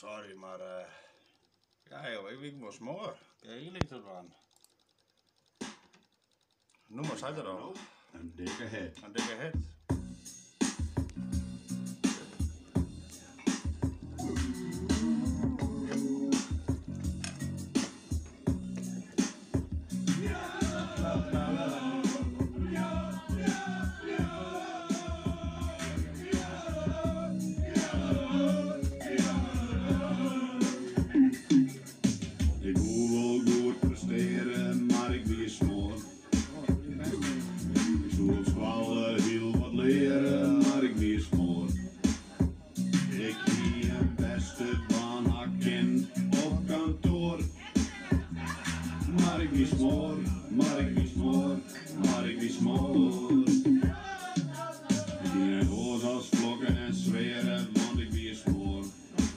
sorry, maar ja joh, ik was mooi. Kijk, hier ligt er aan. Noem maar, zei er al. Een dikke hit. Een dikke hit. Ik wil wel goed presteren, maar ik ben smoor. Ik zou op school heel wat leren, maar ik ben smoor. Ik zie een beste baan hakken op kantoor. Maar ik ben smoor, maar ik ben smoor, maar ik ben smoor. Ik ben rood als vlokken en zweren, want ik ben smoor.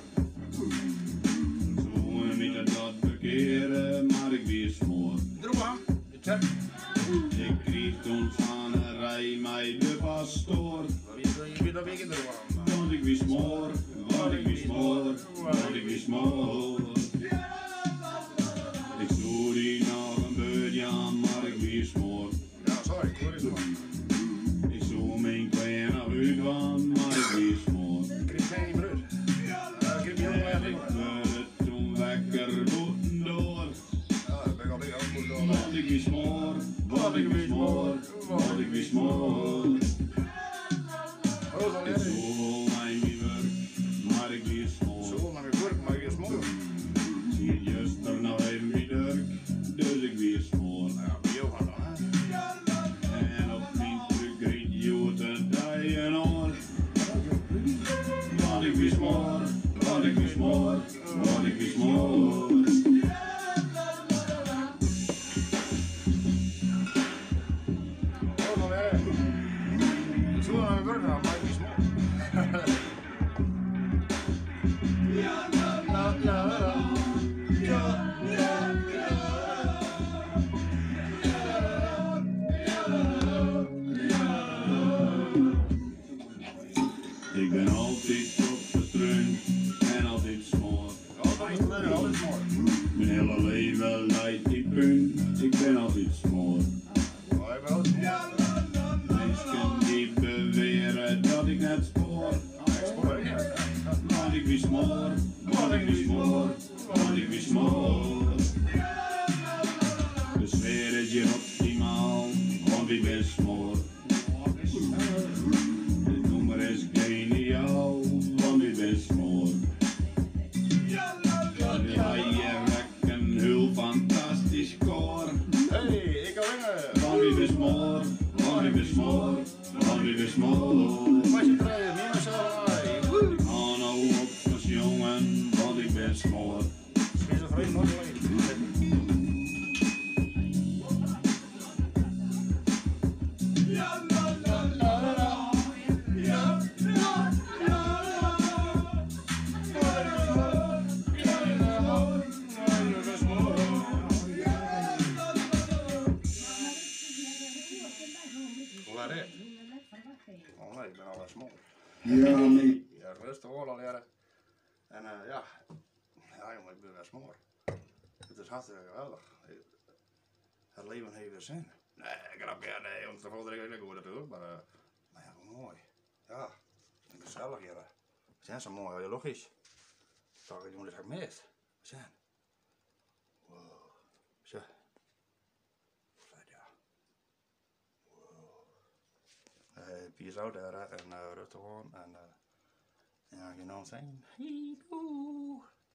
Dat bekeren, maar ik ben smoor. Droom, check. Ik kreeg toen van een rij mij de pastoor. Je bent een week in de droom. Want ik ben smoor, want ik ben smoor, want ik ben smoor. Ik zoek die nog een beurtje aan, maar ik ben smoor. Ja, sorry, ik hoor het man. Ik zoek mijn kleine uit van, maar ik ben smoor. Ik kreeg geen brood. Ik kreeg heel weinig dingen. Toen lekker boeten door. Ja, dat ben ik al heel goed door. Want ik ben smoor, want ik ben smoor, want ik ben smoor. Oh, Ik zoek mijn werk, maar ik ben smoor. zo, maar mijn werk, maar ik is mooi. Zie juist er nog even wie druk, dus ik ben smoor. Ja, bij jou gaan dan, hè. En op mijn truc riet joten dijen oor. Want ik ben smoor, want ik ben smoor, want ik ben smoor. Oh, dan weer. Zo naar mijn werk gaan, maar ik is mooi. La, la, la. Ja, ja, Ik ben altijd op de trein en altijd smoor. altijd mooi. Altijd mooi. Mijn hele leven leidt die punt, ik ben altijd smoor. Oh, ik ben altijd mooi. Mensen die beweren dat ik net spoor. Want ik ben smoor, want ik ben smoor, want ik ben smoor. De sfeer is hier optimaal, want ik ben smoor. De nummer is geniaal, want ik ben smoor. Je wekt een heel fantastisch koor. Hey, ik kan winnen. Want ik ben smoor, want ik ben smoor, want ik ben smoor. Was je er meer dan zo? Woe! Ik ga nou op als jongen, want ik ben smoor. Is een vreemd nooit alleen. Hoe is het? Oh nee, ik ben al smal. Ja, nee. Ja, rustig hoor al jaren. En ja, jongen, ik ben wel smal. Het is hartstikke geweldig. Het leven heeft weer zin. Nee, grapje, nee, jongens, dat valt er eigenlijk goed natuurlijk, maar ja, mooi. Ja, en gezellig hier. We zijn zo mooi, heel logisch. Toch, ik moet het echt mis. We zijn. Wow. Zo. Vet, ja. Wow. Peace out daar en rustig gewoon en ja, geen zijn. Hey, doe.